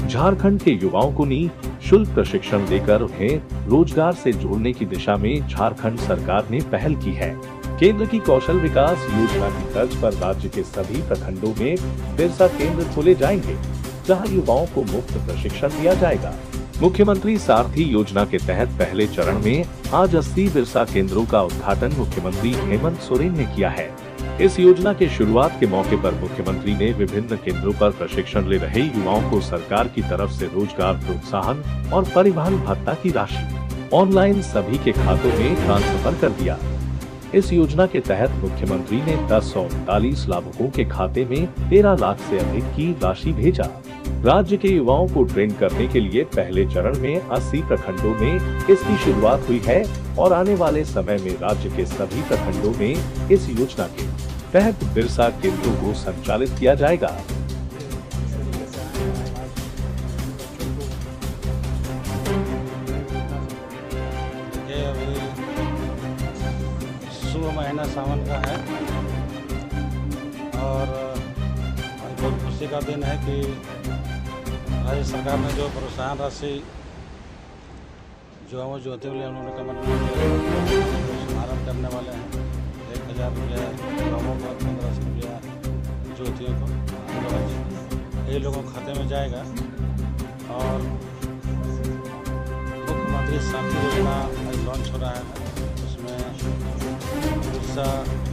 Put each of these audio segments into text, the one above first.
झारखंड के युवाओं को निःशुल्क प्रशिक्षण देकर उन्हें रोजगार से जोड़ने की दिशा में झारखंड सरकार ने पहल की है। केंद्र की कौशल विकास योजना की तर्ज पर राज्य के सभी प्रखंडों में बिरसा केंद्र खोले जाएंगे, जहां युवाओं को मुफ्त प्रशिक्षण दिया जाएगा। मुख्यमंत्री सारथी योजना के तहत पहले चरण में आज 80 बिरसा केंद्रों का उद्घाटन मुख्यमंत्री हेमंत सोरेन ने किया है। इस योजना के शुरुआत के मौके पर मुख्यमंत्री ने विभिन्न केंद्रों पर प्रशिक्षण ले रहे युवाओं को सरकार की तरफ से रोजगार प्रोत्साहन और परिवहन भत्ता की राशि ऑनलाइन सभी के खातों में ट्रांसफर कर दिया। इस योजना के तहत मुख्यमंत्री ने 1039 लाभुकों के खाते में 13 लाख से अधिक की राशि भेजा। राज्य के युवाओं को ट्रेन करने के लिए पहले चरण में 80 प्रखंडों में इसकी शुरुआत हुई है और आने वाले समय में राज्य के सभी प्रखंडों में इस योजना के तहत बिरसा केंद्रों को संचालित किया जाएगा। शुभ महीना सावन का है और बहुत खुशी का दिन है कि राज्य सरकार ने जो प्रोत्साहन राशि जो हम ज्योति लिए उन्होंने कमर शुभारम्भ करने वाले हैं। 1000 रुपया युवाओं को, 1500 रुपया ज्योतियों को, कई लोगों के खाते में जाएगा। और मुख्यमंत्री सारथी योजना आज लॉन्च हो रहा है, उसमें बिरसा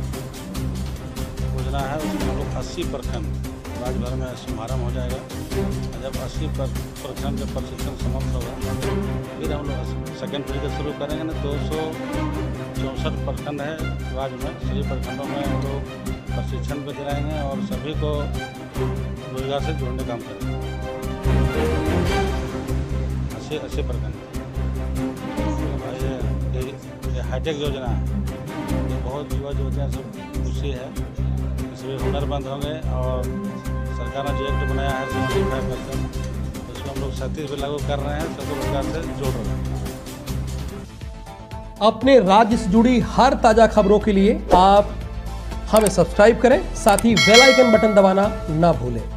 योजना है। उसमें हम लोग 80 प्रखंड राज्य भर में शुभारम्भ हो जाएगा। जब 80 प्रखंड जब प्रशिक्षण समाप्त होगा फिर हम लोग सेकेंड फेज शुरू करेंगे ना। 264 प्रखंड है राज्य में, सभी प्रखंडों में हम लोग प्रशिक्षण भी दिलाएंगे और सभी को रोजगार से जोड़ने का काम करेंगे। 80 प्रखंड ये हाईटेक योजना है, ये बहुत युवा युवतियाँ सब खुशी है। इसमें हुनरमंद होंगे और सरकार ने जो एक्ट बनाया है 75%, उसको हम लोग 37 भी लागू कर रहे हैं, सबको रोजगार से जोड़ रहे हैं। अपने राज्य से जुड़ी हर ताजा खबरों के लिए आप हमें सब्सक्राइब करें, साथ ही बेल आइकन बटन दबाना ना भूलें।